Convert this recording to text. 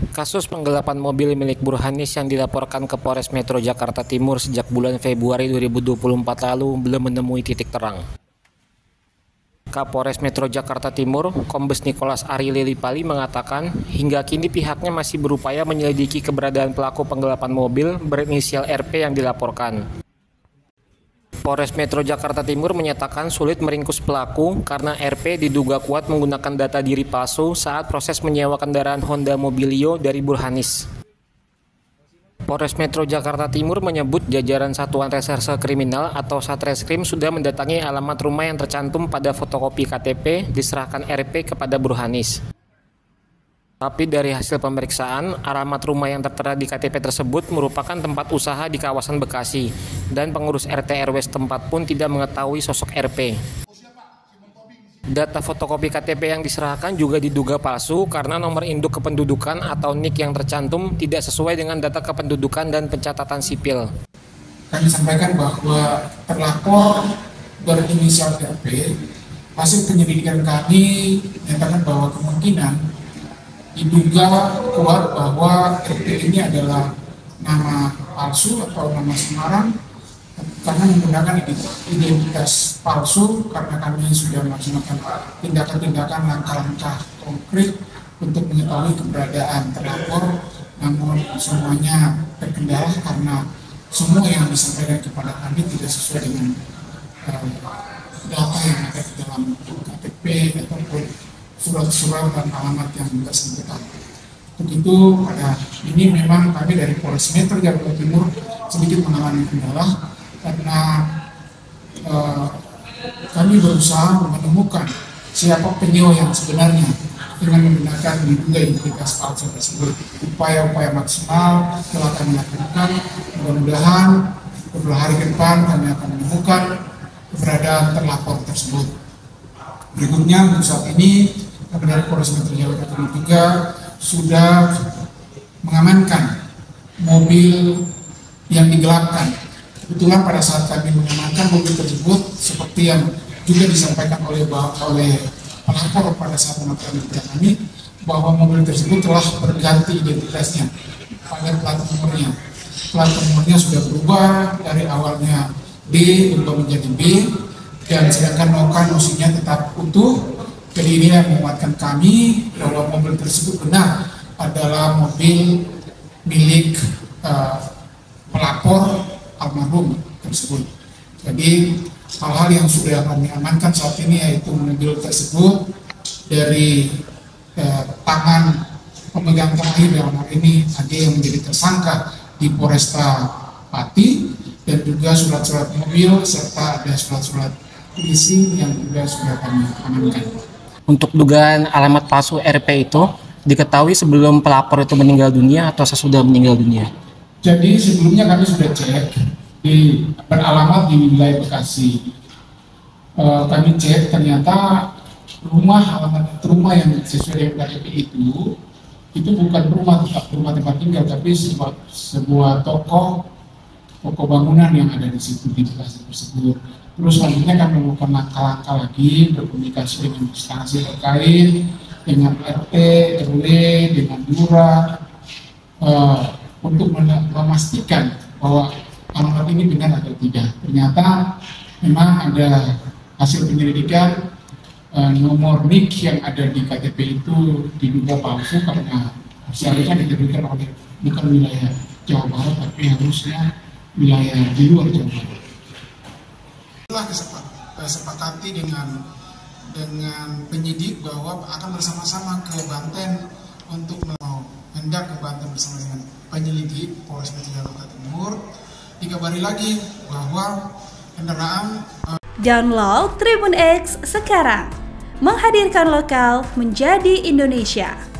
Kasus penggelapan mobil milik Burhanis yang dilaporkan ke Polres Metro Jakarta Timur sejak bulan Februari 2024 lalu belum menemui titik terang. Kapolres Metro Jakarta Timur, Kombes Nicholas Ari Lilipali mengatakan, hingga kini pihaknya masih berupaya menyelidiki keberadaan pelaku penggelapan mobil berinisial RP yang dilaporkan. Polres Metro Jakarta Timur menyatakan sulit meringkus pelaku karena RP diduga kuat menggunakan data diri palsu saat proses menyewa kendaraan Honda Mobilio dari Burhanis. Polres Metro Jakarta Timur menyebut jajaran Satuan Reserse Kriminal atau Satreskrim sudah mendatangi alamat rumah yang tercantum pada fotokopi KTP diserahkan RP kepada Burhanis. Tapi dari hasil pemeriksaan, alamat rumah yang tertera di KTP tersebut merupakan tempat usaha di kawasan Bekasi, dan pengurus RT RW setempat pun tidak mengetahui sosok RP. Data fotokopi KTP yang diserahkan juga diduga palsu karena nomor induk kependudukan atau NIK yang tercantum tidak sesuai dengan data kependudukan dan pencatatan sipil. Kami sampaikan bahwa terlapor berinisial RP, hasil penyelidikan kami menyatakan bahwa kemungkinan diduga kuat bahwa RP ini adalah nama palsu atau nama samaran karena menggunakan identitas palsu, karena kami sudah melaksanakan tindakan-tindakan langkah-langkah konkret untuk mengetahui keberadaan terlapor, namun semuanya terkendala karena semua yang disampaikan kepada kami tidak sesuai dengan data yang ada di dalam KTP ataupun surat-surat dan alamat yang bersangkutan. Untuk itu pada ini memang kami dari Polres Metro Jakarta Timur sedikit mengalami kendala karena kami berusaha menemukan siapa penyewa yang sebenarnya dengan menggunakan diduga identitas palsu tersebut. Upaya-upaya maksimal telah kami lakukan. Mudah-mudahan beberapa hari ke depan kami akan menemukan keberadaan terlapor tersebut. Berikutnya untuk saat ini kami dari Polres Metro Jakarta Timur juga sudah mengamankan mobil yang digelapkan. Kebetulan pada saat kami mengamankan mobil tersebut, seperti yang juga disampaikan oleh pelapor pada saat mengamankan kami, bahwa mobil tersebut telah berganti identitasnya pada plat nomornya. Plat nomornya sudah berubah dari awalnya D berubah menjadi B, dan sedangkan noksinya tetap utuh. Jadi ini yang menguatkan kami bahwa mobil tersebut benar adalah mobil milik pelapor almarhum tersebut. Jadi hal-hal yang sudah kami amankan saat ini yaitu mobil tersebut dari tangan pemegang terakhir dalam hal ini AG yang menjadi tersangka di Polresta Pati, dan juga surat-surat mobil serta ada surat-surat polisi yang juga sudah kami amankan. Untuk dugaan alamat palsu RP itu diketahui sebelum pelapor itu meninggal dunia atau sesudah meninggal dunia? Jadi sebelumnya kami sudah cek beralamat di wilayah Bekasi. Kami cek ternyata alamat rumah yang sesuai dengan KTP itu bukan rumah tempat tinggal, tapi sebuah toko bangunan yang ada di situ di Bekasi tersebut. Terus selanjutnya kami melakukan langkah-langkah lagi berkomunikasi dengan instansi terkait, dengan RT, RW, dengan Lurah, untuk memastikan bahwa alamat ini benar atau tidak. Ternyata memang ada hasil penyelidikan nomor NIK yang ada di KTP itu diduga palsu karena seharusnya diterbitkan oleh bukan wilayah Jawa Barat tapi harusnya wilayah di luar Jawa Barat. Telah disepakati dengan penyidik bahwa akan bersama-sama ke Banten untuk hendak ke Banten bersama dengan penyelidik Polres Metro Jakarta Timur. Dikabari lagi bahwa kendaraan Download Tribun X sekarang, menghadirkan lokal menjadi Indonesia.